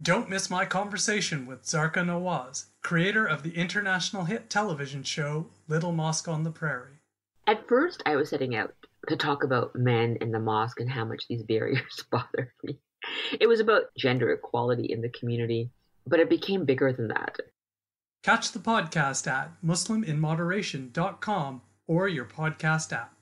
Don't miss my conversation with Zarqa Nawaz, creator of the international hit television show Little Mosque on the Prairie. At first, I was setting out to talk about men in the mosque and how much these barriers bothered me. It was about gender equality in the community, but it became bigger than that. Catch the podcast at musliminmoderation.com or your podcast app.